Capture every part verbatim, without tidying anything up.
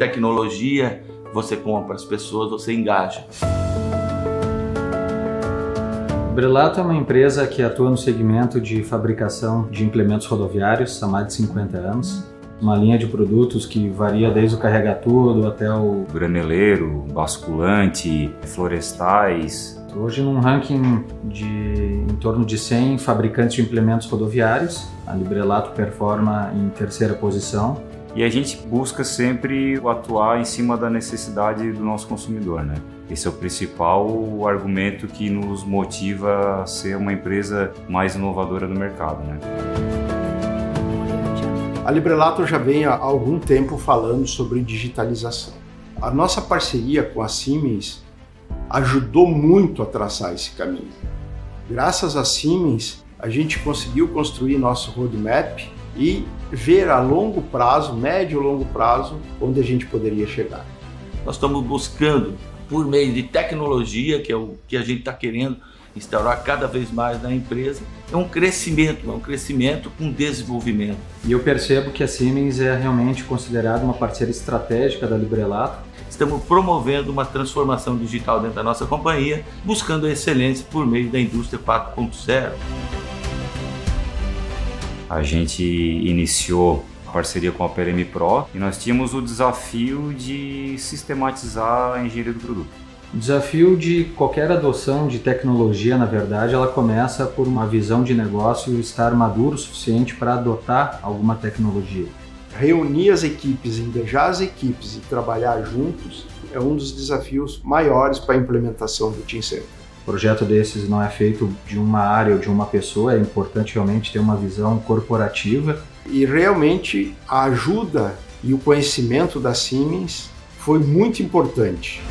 tecnologia, você compra as pessoas, você engaja. Librelato é uma empresa que atua no segmento de fabricação de implementos rodoviários há mais de cinquenta anos. Uma linha de produtos que varia desde o carrega-tudo até o graneleiro, basculante, florestais. Hoje, num ranking de em torno de cem fabricantes de implementos rodoviários, a Librelato performa em terceira posição. E a gente busca sempre atuar em cima da necessidade do nosso consumidor, né? Esse é o principal argumento que nos motiva a ser uma empresa mais inovadora no mercado, né? A Librelato já vem há algum tempo falando sobre digitalização. A nossa parceria com a Siemens ajudou muito a traçar esse caminho. Graças à Siemens, a gente conseguiu construir nosso roadmap e ver a longo prazo, médio e longo prazo, onde a gente poderia chegar. Nós estamos buscando, por meio de tecnologia, que é o que a gente está querendo instaurar cada vez mais na empresa, é um crescimento, é um crescimento com desenvolvimento. E eu percebo que a Siemens é realmente considerada uma parceira estratégica da Librelato. Estamos promovendo uma transformação digital dentro da nossa companhia, buscando a excelência por meio da indústria quatro ponto zero. A gente iniciou a parceria com a P L M Pro e nós tínhamos o desafio de sistematizar a engenharia do produto. O desafio de qualquer adoção de tecnologia, na verdade, ela começa por uma visão de negócio estar maduro o suficiente para adotar alguma tecnologia. Reunir as equipes, engajar as equipes e trabalhar juntos é um dos desafios maiores para a implementação do Teamcenter. O projeto desses não é feito de uma área ou de uma pessoa, é importante realmente ter uma visão corporativa. E realmente a ajuda e o conhecimento da Siemens foi muito importante.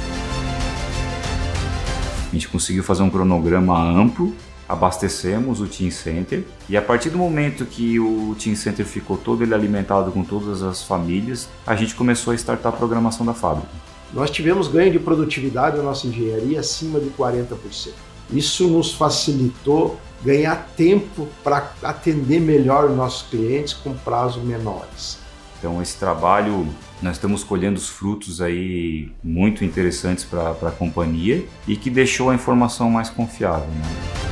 A gente conseguiu fazer um cronograma amplo, abastecemos o Teamcenter e a partir do momento que o Teamcenter ficou todo ele alimentado com todas as famílias, a gente começou a startar a programação da fábrica. Nós tivemos ganho de produtividade na nossa engenharia acima de quarenta por cento. Isso nos facilitou ganhar tempo para atender melhor os nossos clientes com prazos menores. Então esse trabalho, nós estamos colhendo os frutos aí muito interessantes para a companhia e que deixou a informação mais confiável, né?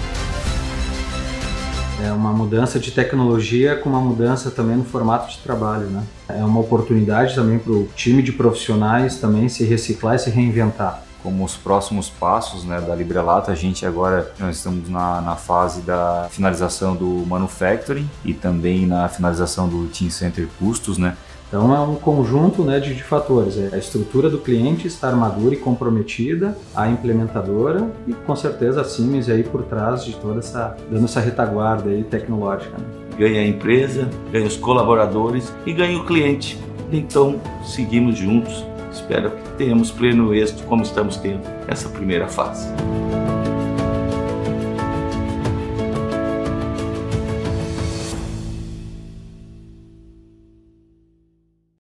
É uma mudança de tecnologia com uma mudança também no formato de trabalho, né? É uma oportunidade também para o time de profissionais também se reciclar e se reinventar. Como os próximos passos, né, da Librelato, a gente agora nós estamos na, na fase da finalização do manufacturing e também na finalização do Teamcenter custos, né? Então é um conjunto, né, de, de fatores, é a estrutura do cliente estar madura e comprometida, a implementadora e com certeza a Siemens aí por trás de toda essa, dando essa retaguarda aí tecnológica, né? Ganha a empresa, ganha os colaboradores e ganha o cliente. Então seguimos juntos, espero que tenhamos pleno êxito como estamos tendo essa primeira fase.